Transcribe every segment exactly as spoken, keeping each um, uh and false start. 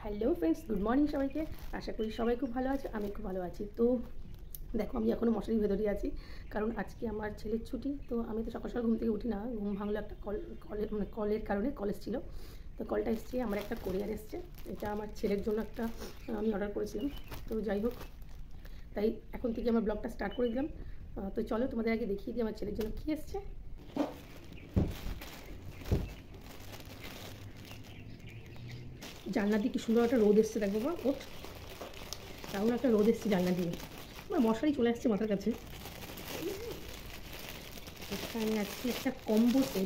Hello friends, good morning সবাইকে। আশা করি সবাই খুব ভালো আছে, আমি খুব ভালো আছি। তো দেখো, আমি এখনও মশারির ভেতরেই আছি, কারণ আজকে আমার ছেলের ছুটি। তো আমি তো সকাল সকাল ঘুম থেকে উঠি না, ঘুম ভাঙলো একটা কল কলের মানে কলের কারণে। কলেজ ছিল, তো কলটা এসছে, আমার একটা কোরিয়ার এসছে। এটা আমার ছেলের জন্য একটা আমি অর্ডার করেছিলাম। তো যাই হোক, তাই এখন থেকে আমার ব্লগটা স্টার্ট করে দিলাম। তো চলো তোমাদের আগে দেখিয়ে দিই আমার ছেলের জন্য কী এসছে। জানলা দিয়ে কি সুন্দর একটা রোদ এসছে, দেখো বা ওঠ, তেমন একটা রোদ এসছে জানলা দিয়ে। আমার মশারি চলে আসছে মাথার কাছে। এখানে আছে একটা কম্বো সেট।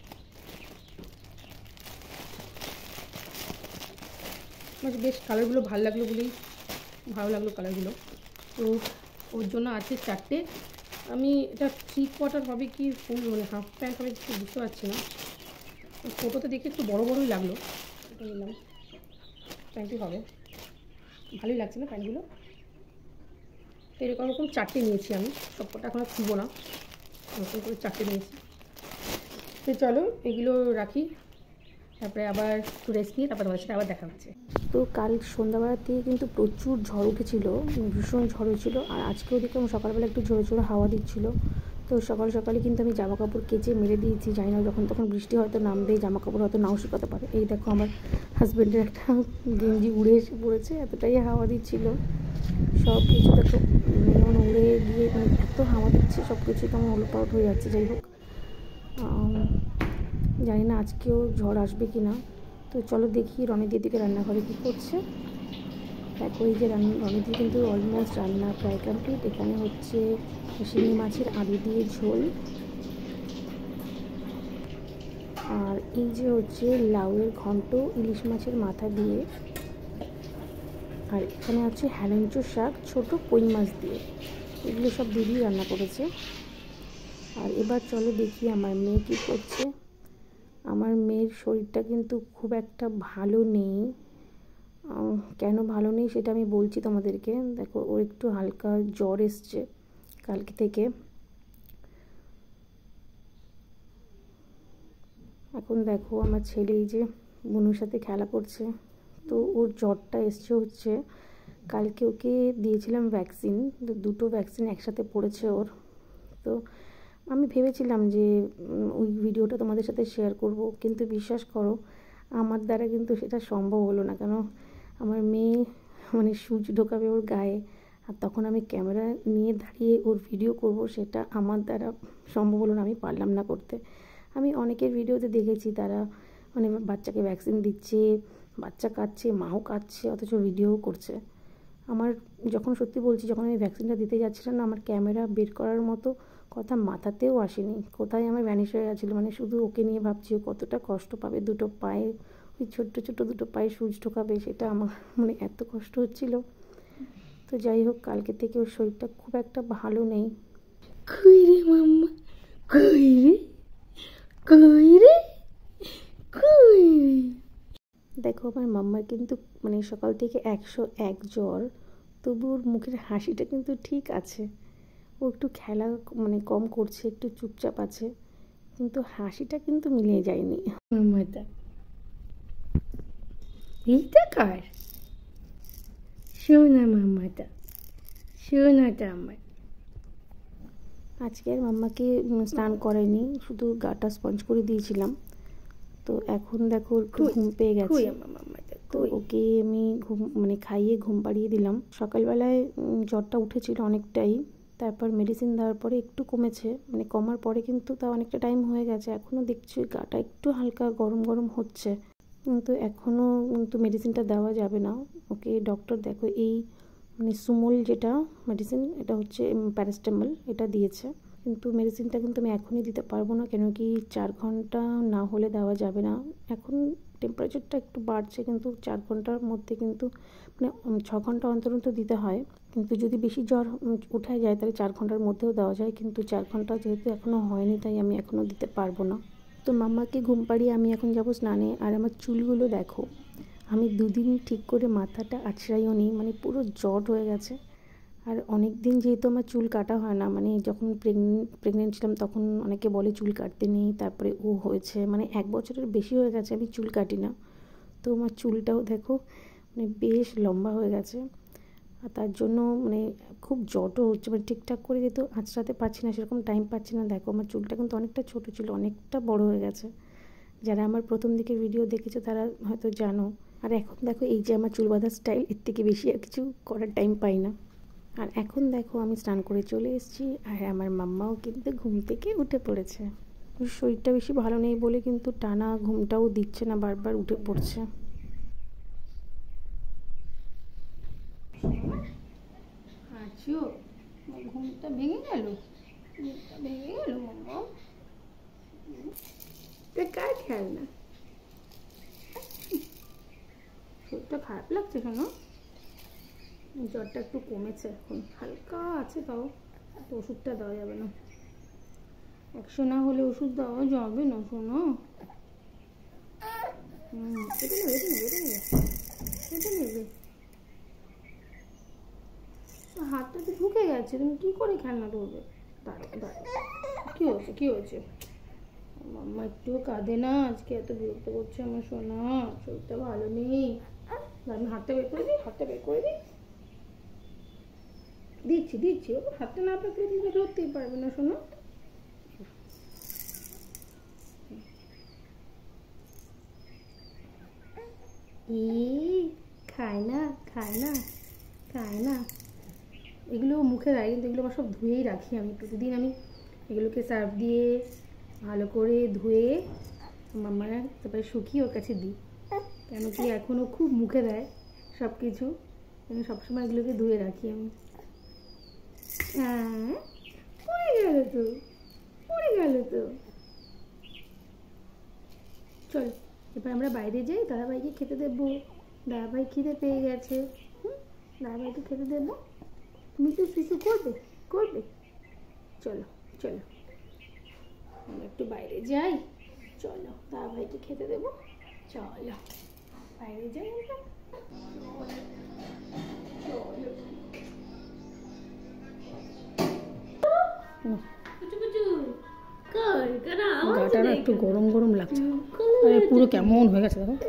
আমার বেশ কালারগুলো ভালো লাগলো বলেই ভালো লাগলো কালারগুলো। তো ওর জন্য আছে চারটে। আমি এটা থ্রি কোয়ার্টার হবে কি ফুল মানে হাফ প্যান্ট হবে কিছু বুঝতে পারছি না। ফটোতে দেখে একটু বড়ো বড়োই লাগলো, এটা নিলাম। প্যান্টই হবে, ভালোই লাগছে না প্যান্টগুলো। তো এরকম রকম চারটে নিয়েছি আমি, সবকটা এখন আর খুলবো না, নতুন করে চারটে নিয়েছি। তো চলো এগুলো রাখি, তারপরে আবার একটু রেস্ট নিয়ে তারপর তোমার সাথে আবার দেখা হচ্ছে। তো কাল সন্ধ্যাবেলার থেকে কিন্তু প্রচুর ঝড় উঠেছিল, ভীষণ ঝড় হয়েছিল। আর আজকেও দেখলাম সকালবেলা একটু ঝোড়ো ঝোড়ো হাওয়া দিচ্ছিল। তো সকাল সকালে কিন্তু আমি জামা কাপড় কেচে মেরে দিয়েছি, জানি না যখন তখন বৃষ্টি হয়তো নামবে, জামা কাপড় হয়তো নাও শুকাতে পারে। এই দেখো আমার হাজব্যান্ডের একটা গেঞ্জি উড়ে এসে পড়েছে, এতটাই হাওয়া দিচ্ছিল। সব কিছু দেখো যেমন উড়ে গিয়ে মানে এত হাওয়া দিচ্ছে, সব কিছু কেমন ওলটপালট হয়ে যাচ্ছে। যাই হোক, জানি না আজকেও ঝড় আসবে কি না। তো চলো দেখি রনিদির দিকে রান্নাঘরে কী করছে। দেখো এই যে রান্না, রনিদি কিন্তু অলমোস্ট রান্না প্রায় কমপ্লিট। এখানে হচ্ছে শিঙি মাছের আলু দিয়ে ঝোল, আর এই যে হচ্ছে লাউয়ের ঘন্ট ইলিশ মাছের মাথা দিয়ে, আর এখানে হচ্ছে হেলেঞ্চো শাক ছোটো কই মাছ দিয়ে। এগুলো সব দিদি রান্না করেছে। আর এবার চলো দেখি আমার মেয়ে কী করছে। আমার মেয়ের শরীরটা কিন্তু খুব একটা ভালো নেই। কেন ভালো নেই সেটা আমি বলছি তোমাদেরকে। দেখো ওর একটু হালকা জ্বর এসছে কালকে থেকে। এখন দেখো আমার ছেলে এই যে বনুর সাথে খেলা করছে। তো ওর জ্বরটা এসছে হচ্ছে কালকে ওকে দিয়েছিলাম ভ্যাকসিন, দুটো ভ্যাকসিন একসাথে পড়েছে ওর। তো আমি ভেবেছিলাম যে ওই ভিডিওটা তোমাদের সাথে শেয়ার করব, কিন্তু বিশ্বাস করো আমার দ্বারা কিন্তু সেটা সম্ভব হলো না। কেন আমার মেয়ে মানে সুচ ঢোকাবে ওর গায়ে, আর তখন আমি ক্যামেরা নিয়ে দাঁড়িয়ে ওর ভিডিও করব, সেটা আমার দ্বারা সম্ভব হলো না, আমি পারলাম না করতে। আমি অনেকের ভিডিওতে দেখেছি তারা মানে বাচ্চাকে ভ্যাকসিন দিচ্ছে, বাচ্চা কাঁদছে, মাও কাঁদছে, অথচ ভিডিও করছে। আমার যখন সত্যি বলছি, যখন আমি ভ্যাকসিনটা দিতে যাচ্ছিলাম না, আমার ক্যামেরা বের করার মতো কথা মাথাতেও আসেনি, কোথায় আমার ভ্যানিশ হয়ে গেছিলো। মানে শুধু ওকে নিয়ে ভাবছি ও কতটা কষ্ট পাবে, দুটো পায়ে ওই ছোট্ট ছোট্ট দুটো পায়ে সুচ ঢোকাবে, সেটা আমার মানে এত কষ্ট হচ্ছিল। তো যাই হোক, কালকে থেকে ওর শরীরটা খুব একটা ভালো নেই। কই রে মাম্মা, কই রে, কই রে, কই রে। দেখো আমার মাম্মার কিন্তু মানে সকাল থেকে একশো এক জ্বর, তবু ওর মুখের হাসিটা কিন্তু ঠিক আছে। ও একটু খেলা মানে কম করছে, একটু চুপচাপ আছে, কিন্তু হাসিটা কিন্তু মিলিয়ে যায়নি। মামাটা এইটা কার? শোনা মামাটা, শোনাটা আমার। আজকে আর মাম্মাকে স্নান করাইনি, শুধু গাটা স্পঞ্জ করে দিয়েছিলাম। তো এখন দেখো একটু ঘুম পেয়ে গেছে, তো ওকে আমি ঘুম মানে খাইয়ে ঘুম পাড়িয়ে দিলাম। সকালবেলায় জ্বরটা উঠেছিল অনেকটাই, তারপর মেডিসিন দেওয়ার পরে একটু কমেছে, মানে কমার পরে কিন্তু তা অনেকটা টাইম হয়ে গেছে। এখনও দেখছি গাটা একটু হালকা গরম গরম হচ্ছে, কিন্তু এখনও কিন্তু মেডিসিনটা দেওয়া যাবে না ওকে। ডক্টর দেখো এই মানে সুমল যেটা মেডিসিন, এটা হচ্ছে প্যারাসিটামল, এটা দিয়েছে। কিন্তু মেডিসিনটা কিন্তু আমি এখনই দিতে পারবো না, কেন কি চার ঘন্টা না হলে দেওয়া যাবে না। এখন টেম্পারেচারটা একটু বাড়ছে, কিন্তু চার ঘন্টার মধ্যে কিন্তু মানে ছ ঘন্টা অন্তর অন্তর দিতে হয়। কিন্তু যদি বেশি জ্বর উঠে যায় তাহলে চার ঘন্টার মধ্যেও দেওয়া যায়, কিন্তু চার ঘন্টা যেহেতু এখনও হয়নি তাই আমি এখনও দিতে পারবো না। তো মাম্মাকে ঘুম পাড়িয়ে আমি এখন যাবো স্নানে। আর আমার চুলগুলো দেখো, আমি দুদিন ঠিক করে মাথাটা আছড়াইও নি, মানে পুরো জট হয়ে গেছে। আর অনেক দিন যেহেতু আমার চুল কাটা হয় না, মানে যখন প্রেগনেন্ট প্রেগনেন্ট ছিলাম তখন অনেকে বলে চুল কাটতে নেই, তারপরে ও হয়েছে মানে এক বছরের বেশি হয়ে গেছে আমি চুল কাটি না। তো আমার চুলটাও দেখো মানে বেশ লম্বা হয়ে গেছে, আর তার জন্য মানে খুব জটও হচ্ছে, মানে ঠিকঠাক করে যেহেতু আঁচড়াতে পারছি না, সেরকম টাইম পাচ্ছি না। দেখো আমার চুলটা কিন্তু অনেকটা ছোটো ছিল, অনেকটা বড় হয়ে গেছে। যারা আমার প্রথম দিকে ভিডিও দেখেছো তারা হয়তো জানো। আর এখন দেখো এই যে আমার চুল বাঁধার স্টাইল, এর থেকে বেশি আর কিছু করার টাইম পাই না। আর এখন দেখো আমি স্নান করে চলে এসেছি, আর আমার মাম্মাও কিন্তু ঘুম থেকে উঠে পড়েছে। ওর শরীরটা বেশি ভালো নেই বলে কিন্তু টানা ঘুমটাও দিচ্ছে না, বারবার উঠে পড়ছে। আচ্ছা, ঘুমটা ভেঙে গেল, ঘুমটা ভেঙে গেল মাম্মা। কার খেয়াল না, শরীরটা খারাপ লাগছে কেন? জ্বরটা একটু কমেছে, এখন হালকা আছে, তাও তো ওষুধটা দেওয়া যাবে না। একশো না হলে ওষুধ দেওয়া যাবে না শোনো। হুম, এটা নেবে, এটা নেবে, এটা নেবে, এটা নেবে। হাতটা তো ঢুকে গেছে, তুমি কি করে খেলনা ধরবে? দাঁড়াও দাঁড়াও, কি হয়েছে, কি হয়েছে? মাম্মা একটুও কাঁদে না আজকে, এত বিরক্ত করছে আমার সোনা, শরীরটা ভালো নেই। আমি হাতটা বের করে দিই, হাতটা বের করে দিই, দিচ্ছি দিচ্ছি। ও হাতটা না পাকলে তুমি ধরতেই পারবে না শোনো। এই খায় না, খায় না, খায় না। এগুলো মুখে দেয়, কিন্তু এগুলো আমার সব ধুয়েই রাখি আমি। প্রতিদিন আমি এগুলোকে সার্ফ দিয়ে ভালো করে ধুয়ে মাম্মারা তারপরে শুকিয়ে ওর কাছে দিই, কেন কি এখনও খুব মুখে দেয় সব কিছু, আমি সবসময় এগুলোকে ধুয়ে রাখি আমি। হ্যাঁ, পড়ে গেল তো, পড়ে গেল তো। চল এবার আমরা বাইরে যাই, দাদাভাইকে খেতে দেবো। দাদাভাই খিদে পেয়ে গেছে, হুম, দাদাভাইকে খেতে দেবো। তুমি তো শুশু করবে, করবে। চলো চলো আমরা একটু বাইরে যাই, চলো দাদাভাইকে খেতে দেবো, চলো বাইরে যাই আমরা, চলো। গাটা না একটু গরম গরম লাগছে, আরে পুরো কেমন হয়ে গেছে দেখো।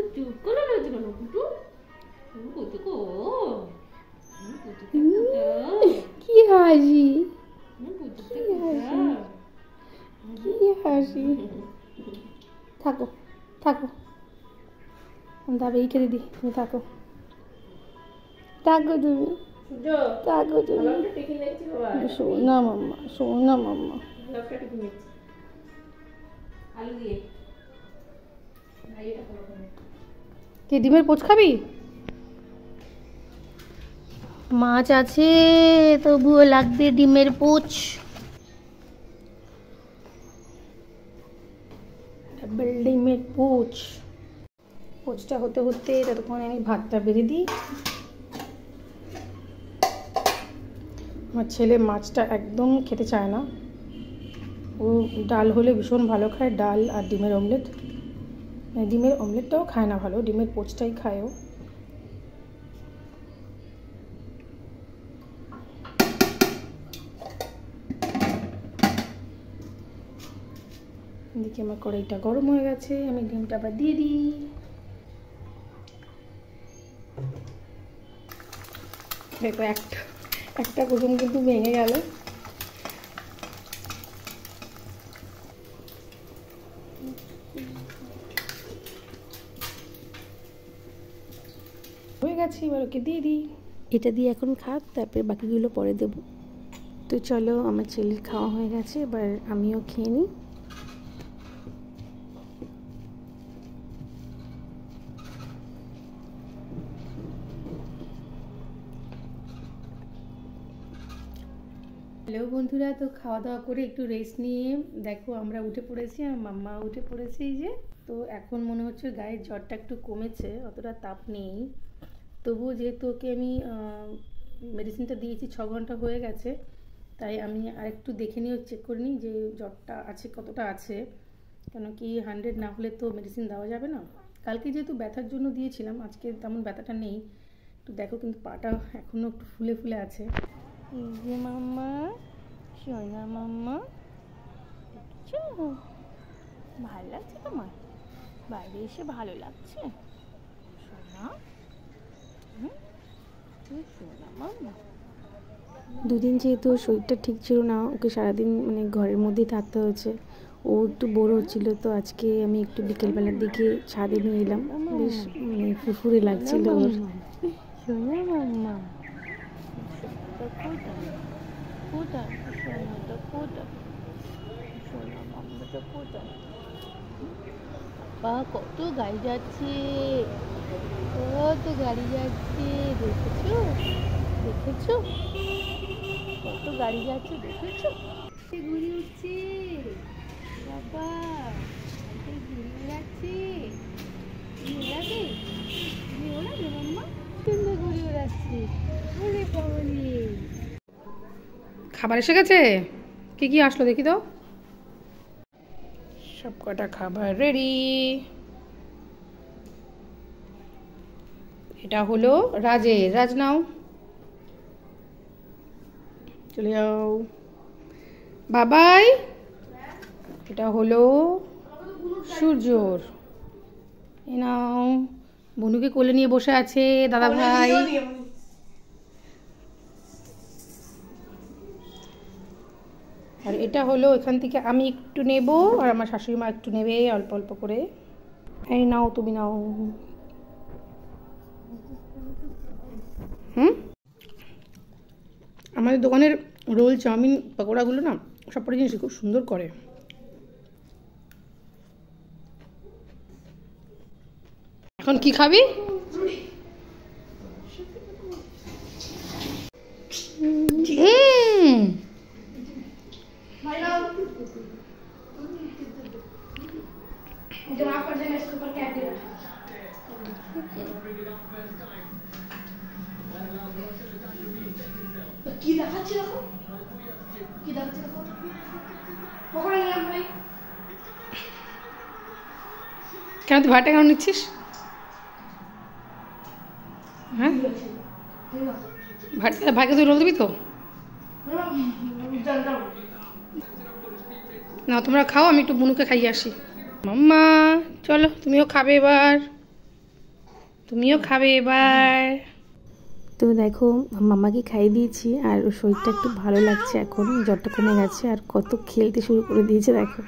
কি হাসি, কি হাসি। থাকো থাকো, দাবে এই খেতে দিই, তুমি থাকো, থাকো তুমি, থাকো তুমি। সোনা মাম্মা, সোনা মাম্মা। কি ডিমের পোচ খাবি? মাছ আছে তবুও লাগবে ডিমের পোচ। ডিমের পোচ, পোচটা হতে হতে ততক্ষণ আমি ভাতটা বেড়ে দিই। আমার ছেলে মাছটা একদম খেতে চায় না, ও ডাল হলে ভীষণ ভালো খায়, ডাল আর ডিমের অমলেট। ডিমের অমলেটটাও খায় না ভালো, ডিমের পোচটাই খায় ও। এদিকে আমার কড়াইটা গরম হয়ে গেছে, আমি ডিমটা আবার দিয়ে দিই। দেখো একটা একটা কুসুম কিন্তু ভেঙে গেল। হয়ে গেছে, এবার ওকে দিয়ে দিই। এটা দিয়ে এখন খাক, তারপরে বাকিগুলো পরে দেব। তো চলো আমার ছেলের খাওয়া হয়ে গেছে, এবার আমিও খেয়ে নিই। হ্যালো বন্ধুরা, তো খাওয়া দাওয়া করে একটু রেস্ট নিয়ে দেখো আমরা উঠে পড়েছি, আর মাম্মা উঠে পড়েছে এই যে। তো এখন মনে হচ্ছে গায়ের জ্বরটা একটু কমেছে, অতটা তাপ নেই। তবুও যেহেতু ওকে আমি মেডিসিনটা দিয়েছি, ছ ঘন্টা হয়ে গেছে, তাই আমি আরেকটু দেখে নিয়ে চেক করে নিই যে জ্বরটা আছে কতটা আছে, কেন কি হান্ড্রেড না হলে তো মেডিসিন দেওয়া যাবে না। কালকে যেহেতু ব্যথার জন্য দিয়েছিলাম, আজকে তেমন ব্যথাটা নেই। তো দেখো কিন্তু পাটা এখনও একটু ফুলে ফুলে আছে। এই যে মাম্মা, সোনা মাম্মা, দেখছো ভালো লাগছে তোমার? বাইরে এসে ভালো লাগছে সোনা? দুদিন যেহেতু শরীরটা ঠিক ছিল না, ওকে সারাদিন মানে ঘরের মধ্যেই থাকতে হয়েছে। ও একটু বোর হচ্ছিল, তো আজকে আমি একটু বিকেলবেলার দিকে ছাদে নিয়ে এলাম। বেশ মানে ফুরফুরে লাগছিল ওর। কত গাড়ি যাচ্ছে, কত গাড়ি যাচ্ছে, দেখেছো দেখেছো কত গাড়ি যাচ্ছে, দেখেছো ঘুরে উঠছে বাবা, ঘুরে যাচ্ছে। ওড়াবে তুমি, ওড়াবে মাম্মা, সুন্দর ঘুরে ওড়াচ্ছে। ওরে বাবারে, খাবার এসে গেছে। কি কি আসলো দেখি তো। সব কটা খাবার রেডি। এটা হলো রাজের, রাজ নাও, চলে যাও। বাবাই, এটা হলো সূর্যর, এ নাও। বনুকে কোলে নিয়ে বসে আছে দাদা ভাই। আর এটা হলো এখান থেকে আমি একটু নেব, আর আমার শাশুড়ি মা একটু নেবে অল্প অল্প করে। এই নাও, তুমি নাও। হুম, আমাদের দোকানের রোল, চাউমিন, পকোড়াগুলো না সব পরে জিনিস খুব সুন্দর করে। এখন কি খাবি? হুম, কি দেখাচ্ছি দেখো, কি দেখাচ্ছি দেখো, পকোড়া নিলাম ভাই। কেন তুই ভাড়াটা কেন নিচ্ছিস? হ্যাঁ, ভাড়া ভাইকে তুই রোল দিবি তো? না, তোমরা খাও, আমি একটু বুনুকে খাইয়ে আসি। মাম্মা চলো, তুমিও খাবে এবার, তুমিও খাবে এবার। তো দেখো মাম্মাকে খাইয়ে দিয়েছি, আর ওর শরীরটা একটু ভালো লাগছে এখন, জ্বরটা কমে গেছে, আর কত খেলতে শুরু করে দিয়েছে দেখো।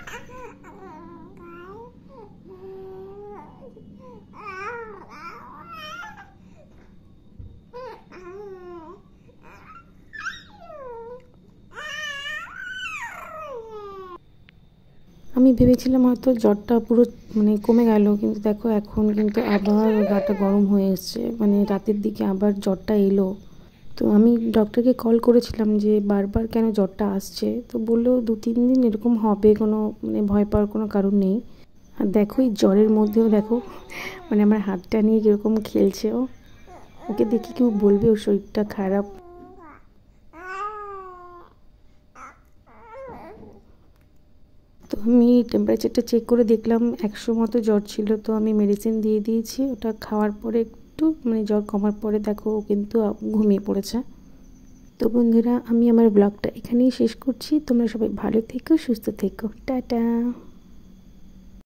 আমি ভেবেছিলাম হয়তো জ্বরটা পুরো মানে কমে গেল, কিন্তু দেখো এখন কিন্তু আবার গাটা গরম হয়ে এসছে, মানে রাতের দিকে আবার জ্বরটা এলো। তো আমি ডক্টরকে কল করেছিলাম যে বারবার কেন জ্বরটা আসছে, তো বললো দু তিন দিন এরকম হবে, কোনো মানে ভয় পাওয়ার কোনো কারণ নেই। আর দেখো এই জ্বরের মধ্যেও দেখো মানে আমার হাতটা নিয়ে কীরকম খেলছে ও। ওকে দেখে কেউ বলবে ওর শরীরটা খারাপ। তো আমি টেম্পারেচারটা চেক করে দেখলাম একশো মতো জ্বর ছিল, তো আমি মেডিসিন দিয়ে দিয়েছি। ওটা খাওয়ার পরে একটু মানে জ্বর কমার পরে দেখো ও কিন্তু ঘুমিয়ে পড়েছে। তো বন্ধুরা, আমি আমার ব্লগটা এখানেই শেষ করছি। তোমরা সবাই ভালো থেকো, সুস্থ থেকো, টাটা।